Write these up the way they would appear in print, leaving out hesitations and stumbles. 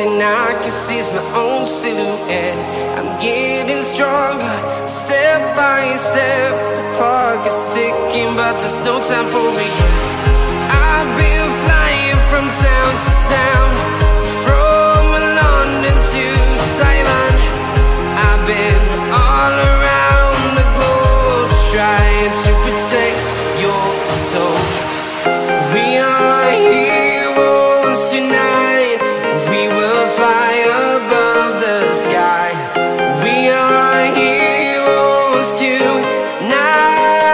and I can see my own silhouette. I'm getting stronger, step by step. The clock is ticking, but there's no time for regrets. I've been flying from town to town, from London to Taiwan. I've been all around the globe, trying to protect your soul. We are heroes tonight. We will fly above the sky. We are heroes tonight.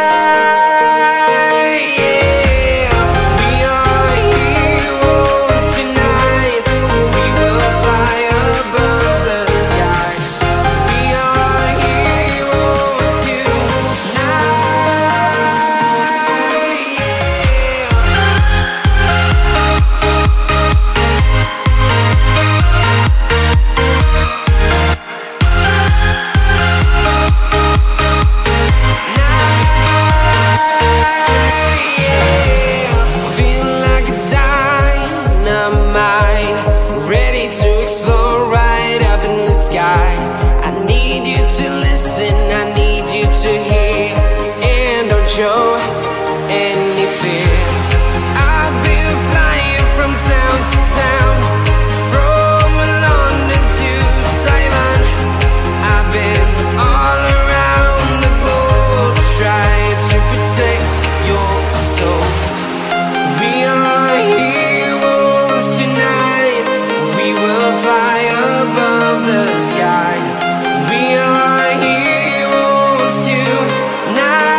Show any fear. I've been flying from town to town, from London to Taiwan. I've been all around the globe, trying to protect your soul. We are heroes tonight. We will fly above the sky. We are heroes tonight.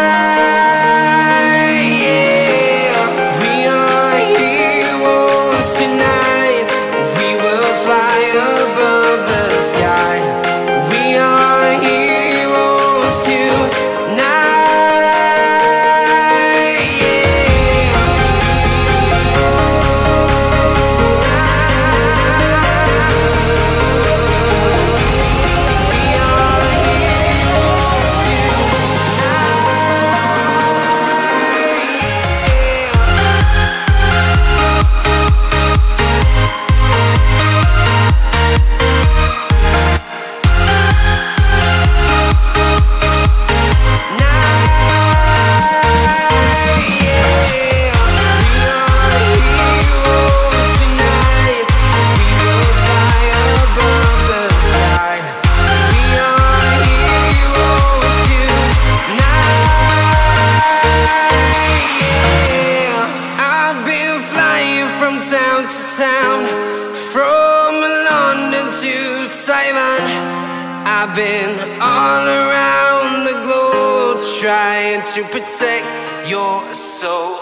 Sky. We are heroes tonight. From town to town, from London to Taiwan. I've been all around the globe, trying to protect your soul.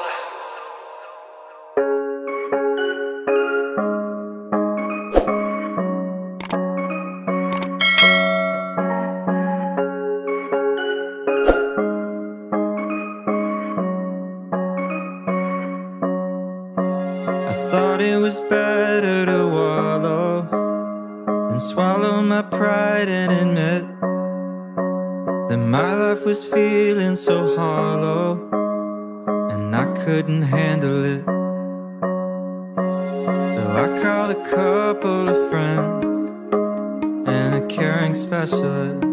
Thought it was better to wallow than swallow my pride and admit that my life was feeling so hollow and I couldn't handle it. So I called a couple of friends and a caring specialist,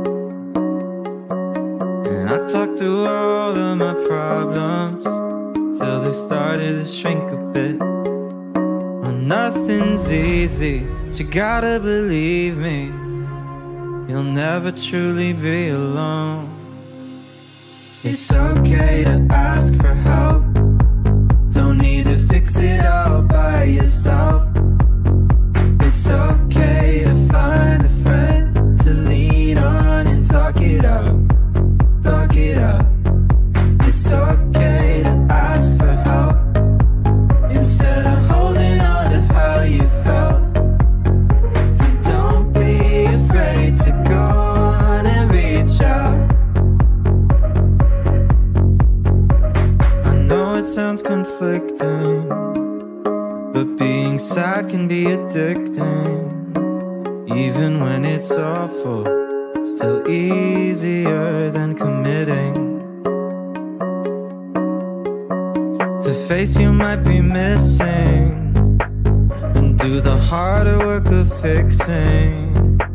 and I talked through all of my problems till they started to shrink a bit. Nothing's easy, but you gotta believe me, you'll never truly be alone. It's okay to ask for help, don't need to fix it all by yourself. It's okay to find a friend to lean on and talk it out, talk it out. It's okay to ask for help instead of holding on to how you felt. So don't be afraid to go on and reach out. I know it sounds conflicting, but being sad can be addicting. Even when it's awful, still easier than committing. To face you might be missing, and do do the harder work of fixing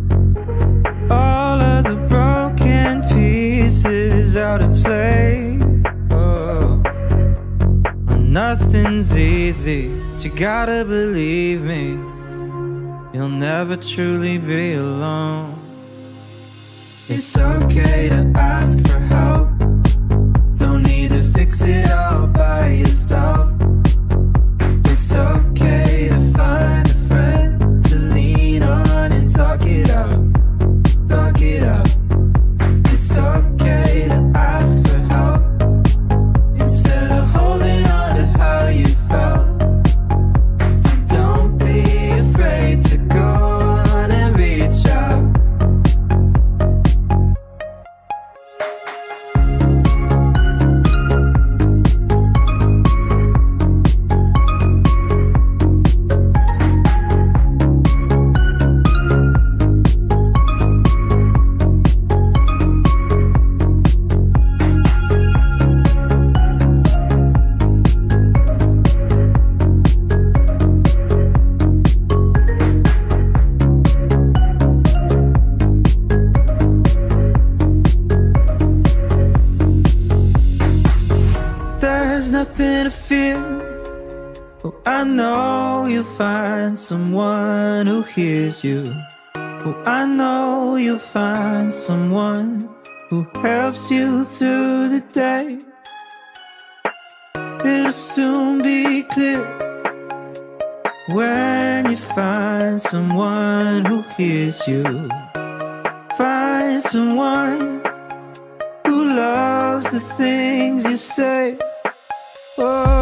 all of the broken pieces out of place. Oh, nothing's easy, but you gotta believe me, you'll never truly be alone. It's okay to ask for help, don't need to fix it all by yourself. It's okay to find a friend to lean on and talk it out, talk it out. It's okay to ask for help instead of holding on to how you felt. So don't be afraid to go on and reach out. There's nothing to fear. Oh, I know you'll find someone who hears you. Oh, I know you'll find someone who helps you through the day. It'll soon be clear when you find someone who hears you. Find someone who loves the things you say. Oh.